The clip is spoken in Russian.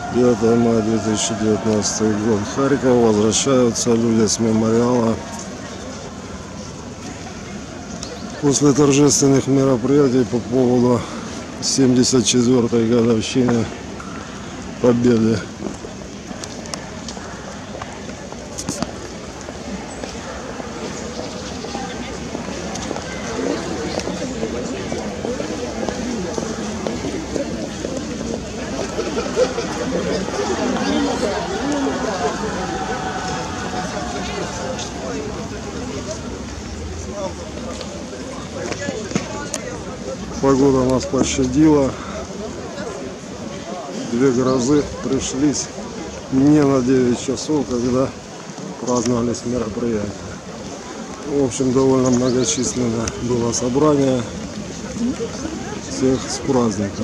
9 мая 2019 год. Харьков. Возвращаются люди с мемориала. После торжественных мероприятий по поводу 74-й годовщины Победы. Погода нас пощадила. Две грозы пришлись не на 9 часов, когда праздновались мероприятия. В общем, довольно многочисленное было собрание. Всех с праздником.